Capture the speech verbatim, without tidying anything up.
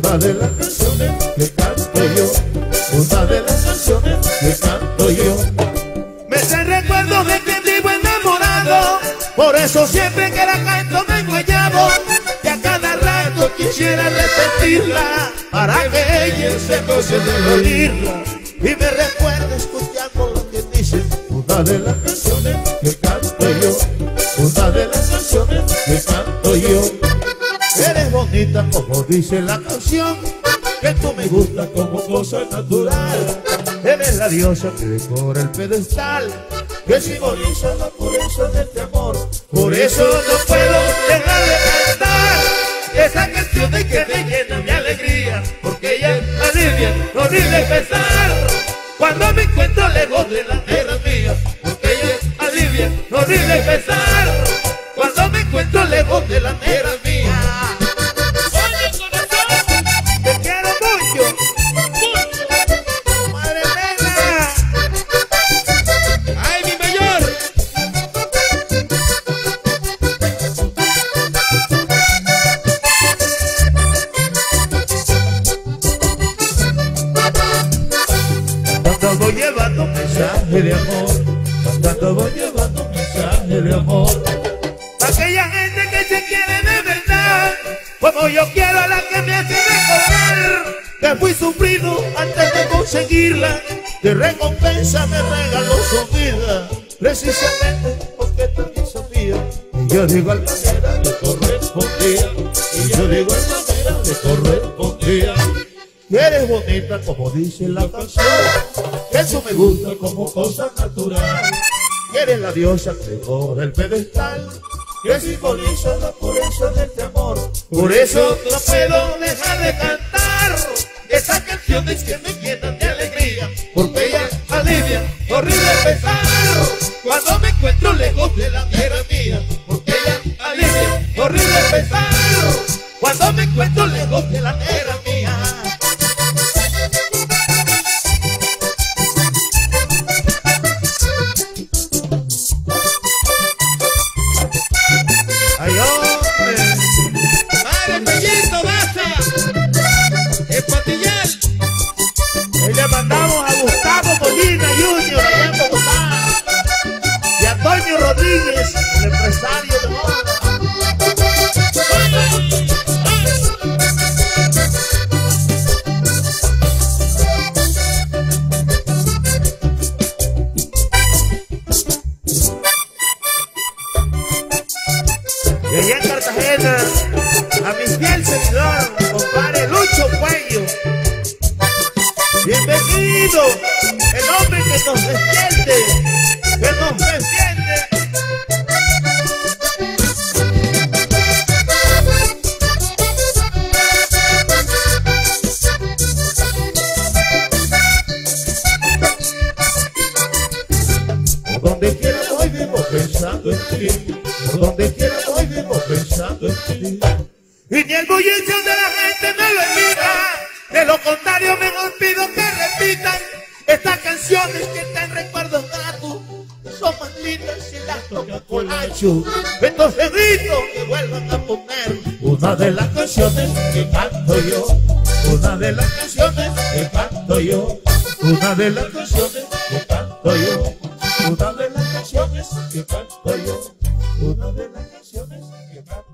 una de las canciones que canto yo, una de las canciones que canto yo. Me trae recuerdos de que vivo enamorado, por eso siempre que la canto me enguayabo, y a cada rato quisiera repetirla, para que ella se goce de oírla, y me recuerda escuchando lo que dice. Una de las canciones que canto yo, una de las canciones que canto yo. Eres bonita como dice la canción, que tú me gusta como cosa natural. Eres la diosa que decora el pedestal, que simboliza la pureza de este amor. Por eso no puedo dejar de cantar esa canción de que me llena de alegría, porque ella alivia mi horrible pesar cuando me encuentro lejos de la tierra mía, porque ella alivia mi horrible pesar cuando me encuentro lejos de la tierra mía. Te quiero mucho, madre negra. Ay, mi mayor. Cantando voy llevando un mensaje de amor, cantando voy llevando un mensaje de amor. Aquella gente que se quiere de verdad, como yo quiero a la que me hace recordar que fui sufrido antes de conseguirla, De recompensa me regaló su vida, precisamente porque tú hizo mía. y yo digo al manera le correspondía, y yo digo al manera le correspondía. Y eres bonita como dice la canción, Que eso me gusta como cosa natural. y eres la diosa que decora el pedestal, Que simboliza la pureza de este amor. por eso no puedo dejar de cantar esas canciones que me llenan de alegría, porque ella alivia horrible pesar cuando me encuentro lejos de la tierra mía, porque ella alivia horrible pesar cuando me encuentro lejos de la tierra mía. Ay, hombre, madre Pellito, basta, es patillal. Y le mandamos a Gustavo Molina Junior allá en Bogotá, y a Toño Rodríguez, el empresario de moda. Y allá en Cartagena, a mi fiel seguidor, compadre Lucho Cuello. Bienvenido, el hombre que nos defiende, que nos defiende. Por donde quiera voy vivo pensando en ti, por donde quiera voy vivo pensando en ti. Y ni el bullicio de la gente me lo evita, de lo contrario mejor pido que repitan estas canciones que traen recuerdos gratos, son más lindas si las toco con ancho. Entonces grito que vuelvan a poner Una de las canciones que canto yo, una de las canciones que canto yo, una de las canciones que canto yo, una de las canciones que canto yo, una de las canciones que canto yo.